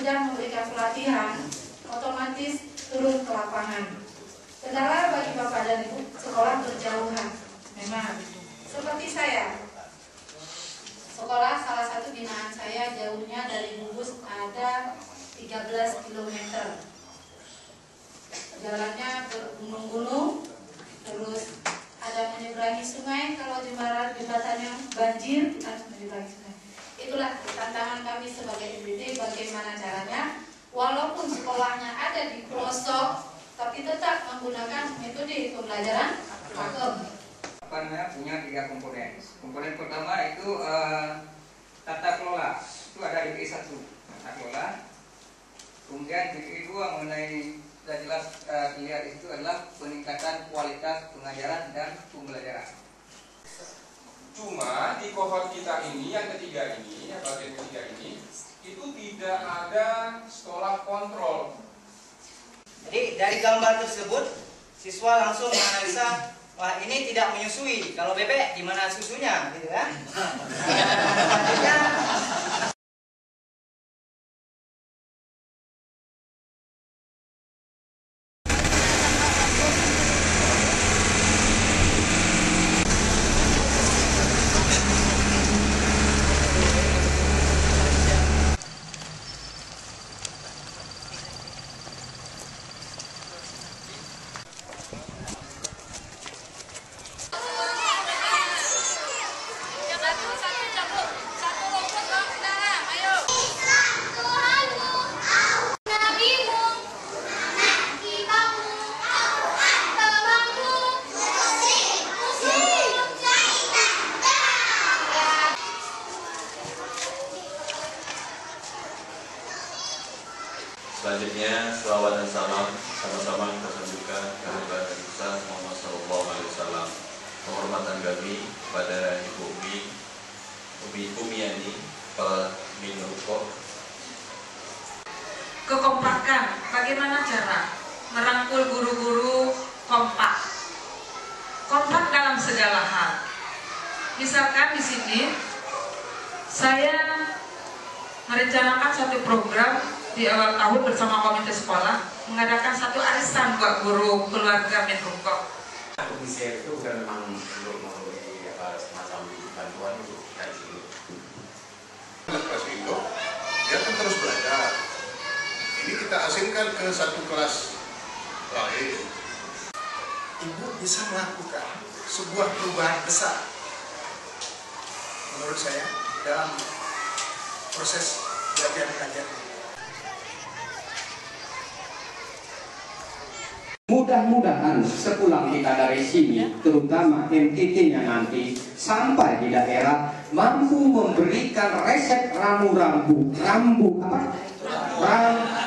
sedang memberikan pelatihan, otomatis turun ke lapangan. Kendala bagi Bapak dan Ibu, sekolah berjauhan. Memang seperti saya, sekolah salah satu binaan saya jauhnya dari Bubus ada 13 km. Jalannya bergunung-gunung, terus ada menyeberangi sungai. Kalau jembatannya banjir, kita harus menyeberangi sungai. Itulah tantangan kami sebagai MDD, bagaimana caranya walaupun sekolahnya ada di pelosok, tapi tetap menggunakan metode pembelajaran pakem. Punya 3 komponen. Komponen pertama itu tata kelola, itu ada di DPI 1, tata kelola. Kemudian DPI 2 mengenai sudah jelas lihat itu adalah peningkatan kualitas pengajaran dan pembelajaran. Cuma di kohort kita ini, yang ketiga ini, yang bagian ketiga ini, itu tidak ada sekolah kontrol. Jadi dari gambar tersebut, siswa langsung menganalisa, wah ini tidak menyusui. Kalau bebek, di mana susunya, gitu kan? Selanjutnya, selanjutnya, selawat dan salam sama-sama kita sampaikan kepada Nabi Muhammad SAW. Penghormatan kami kepada Ibu Umi Kepala Minurko. Kekompakan, bagaimana cara merangkul guru-guru kompak? Kompak dalam segala hal. Misalkan di sini saya merencanakan satu program di awal tahun bersama komite sekolah mengadakan satu arisan buat guru keluarga Minurko. Komisi itu bukan memang untuk memberi semacam bantuan untuk dari sini. Kelas itu dia akan terus belajar. Ini kita asingkan ke satu kelas lain. Ibu bisa melakukan sebuah perubahan besar menurut saya dalam proses belajar mengajar. Mudah-mudahan sepulang kita dari sini, terutama MTT-nya nanti sampai di daerah mampu memberikan resep rambu